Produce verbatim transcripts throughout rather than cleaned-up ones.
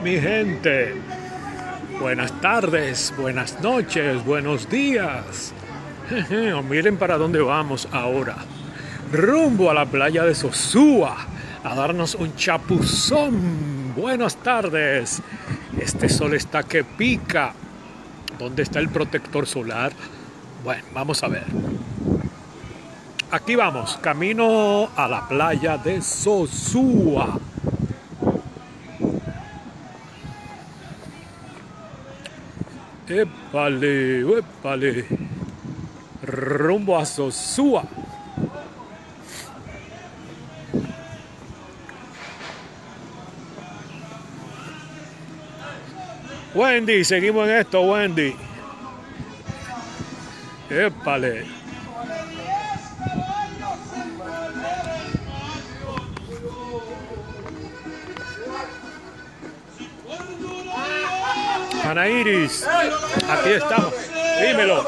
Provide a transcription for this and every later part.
mi gente. Buenas tardes, buenas noches, buenos días. Miren para dónde vamos ahora. Rumbo a la playa de Sosúa a darnos un chapuzón. Buenas tardes. Este sol está que pica. ¿Dónde está el protector solar? Bueno, vamos a ver. Aquí vamos, camino a la playa de Sosúa. Épale, épale. Rumbo a Sosúa. Wendy, seguimos en esto, Wendy. Épale. Ana Iris, aquí estamos. Dímelo.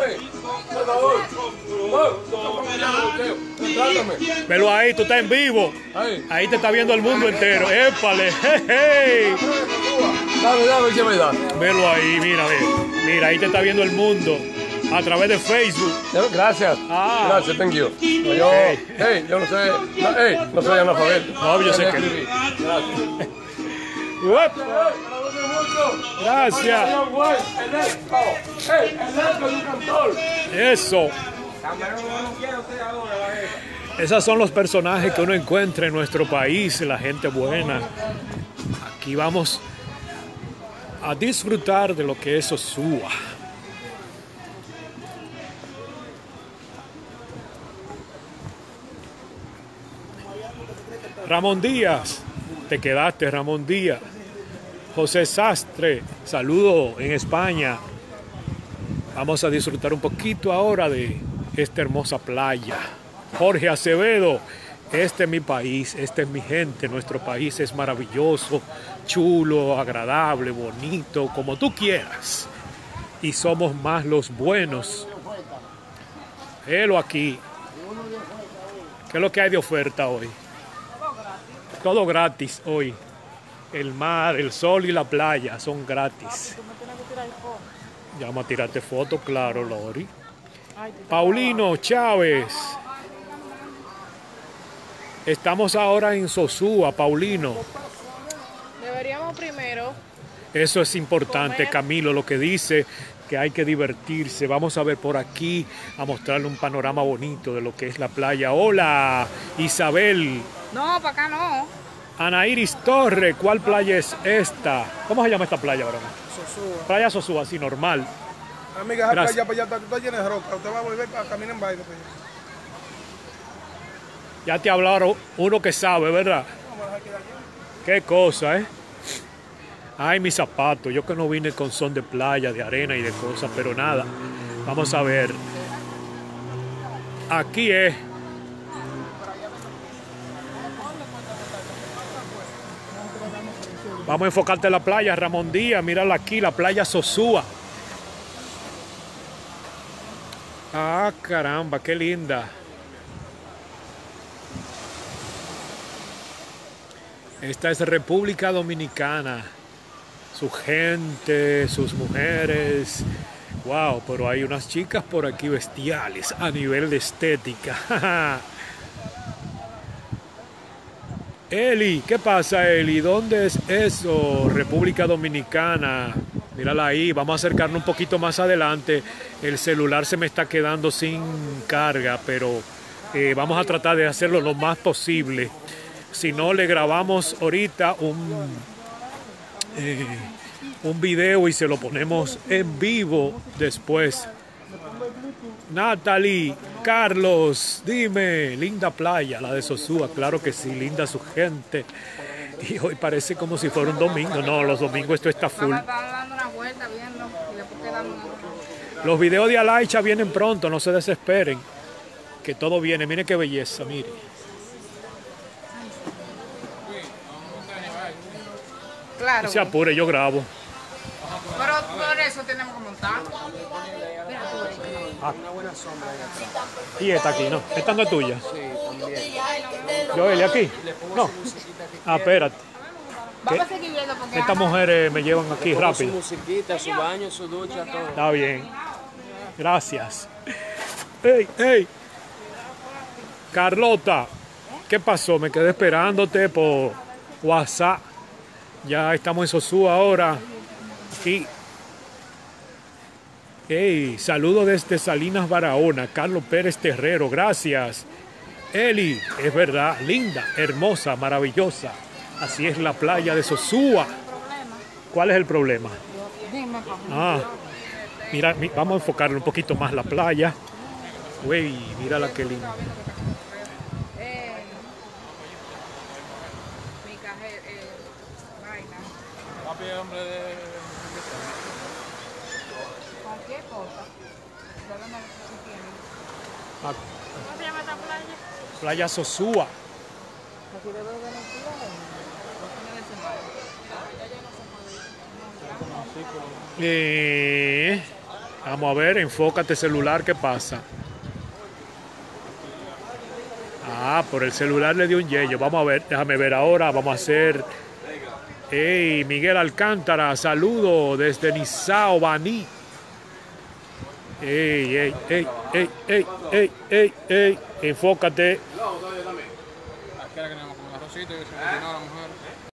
Velo ahí, tú estás en vivo. Ahí te está viendo el mundo entero. Épale. Hey, Dame, dame, ¿qué me da? Velo ahí, mira, ve. Mira, ahí te está viendo el mundo a través de Facebook. Gracias. Ah. Gracias, thank you. Yo, Hey. hey, yo no sé, no, hey, no soy analfabeto. No, yo sé que. Gracias. Uep. Gracias. Eso. Esos son los personajes que uno encuentra en nuestro país, la gente buena. Aquí vamos a disfrutar de lo que es Sosúa. Ramón Díaz, te quedaste, Ramón Díaz. José Sastre, saludo en España. Vamos a disfrutar un poquito ahora de esta hermosa playa. Jorge Acevedo, este es mi país, este es mi gente. Nuestro país es maravilloso, chulo, agradable, bonito, como tú quieras. Y somos más los buenos. Velo aquí. ¿Qué es lo que hay de oferta hoy? Todo gratis hoy. El mar, el sol y la playa son gratis. Ya vamos a tirarte fotos, claro, Lori. Paulino Chávez. Estamos ahora en Sosúa, Paulino. Deberíamos primero... Eso es importante, comer. Camilo, lo que dice, que hay que divertirse. Vamos a ver por aquí, a mostrarle un panorama bonito de lo que es la playa. Hola, Isabel. No, para acá no. Ana Iris Torre, ¿cuál playa es esta? ¿Cómo se llama esta playa ahora? Sosúa. Playa Sosúa, así normal. Amiga, esa playa para allá está, está llena de roca. Usted va a volver para caminar en baile. Pues. Ya te hablaron uno que sabe, ¿verdad? Qué cosa, ¿eh? Ay, mis zapatos. Yo que no vine con son de playa, de arena y de cosas, pero nada. Vamos a ver. Aquí es. Vamos a enfocarte en la playa, Ramón Díaz. Mírala aquí, la playa Sosúa. Ah, caramba, qué linda. Esta es República Dominicana. Su gente, sus mujeres. Wow, pero hay unas chicas por aquí bestiales a nivel de estética. Eli, ¿qué pasa, Eli? ¿Dónde es eso? República Dominicana. Mírala ahí, vamos a acercarnos un poquito más adelante. El celular se me está quedando sin carga, pero eh, vamos a tratar de hacerlo lo más posible. Si no, le grabamos ahorita un, eh, un video y se lo ponemos en vivo después. Natalie, Carlos, dime, linda playa, la de Sosúa, claro que sí, linda su gente. Y hoy parece como si fuera un domingo. No, los domingos esto está full. Los videos de Alaicha vienen pronto, no se desesperen. Que todo viene, mire qué belleza, mire. Claro. No se apure, yo grabo. Pero por eso tenemos que montar. Ah. Y esta aquí, ¿no? ¿Esta no es tuya? Sí, también. Joel, ¿y aquí? No. Ah, espérate. Vamos a seguir viendo porque... Estas mujeres me llevan aquí Su rápido. musiquita, su baño, su ducha, todo. Está bien. Gracias. ¡Ey, ey! Carlota, ¿qué pasó? Me quedé esperándote por WhatsApp. Ya estamos en Sosúa ahora. Y... ¡Ey! Saludo desde Salinas, Barahona. Carlos Pérez Terrero, gracias. Eli, es verdad, linda, hermosa, maravillosa. Así es la playa de Sosúa. ¿Cuál es el problema? Dime, papá. Ah, mira, mi- vamos a enfocarle un poquito más la playa. Güey, mírala qué linda. Eh, mi cajero, eh, vaina. Papi, hombre de... Cualquier cosa. ¿De dónde se tiene? Ah, ¿Cómo se llama esta playa? playa Sosúa. Aquí debe de Venezuela. Los fines de semana. Ya ya no se puede ir. Eh, vamos a ver, enfócate celular, ¿qué pasa? Ah, por el celular le dio un yello. Vamos a ver, déjame ver ahora, vamos a hacer... Hey, Miguel Alcántara, saludo desde Nizao, Baní. Ey, ey, ey, ey, ey, ey, ey, ey, enfócate. Aquí era que teníamos como un arrocito y se cocinó la mujer.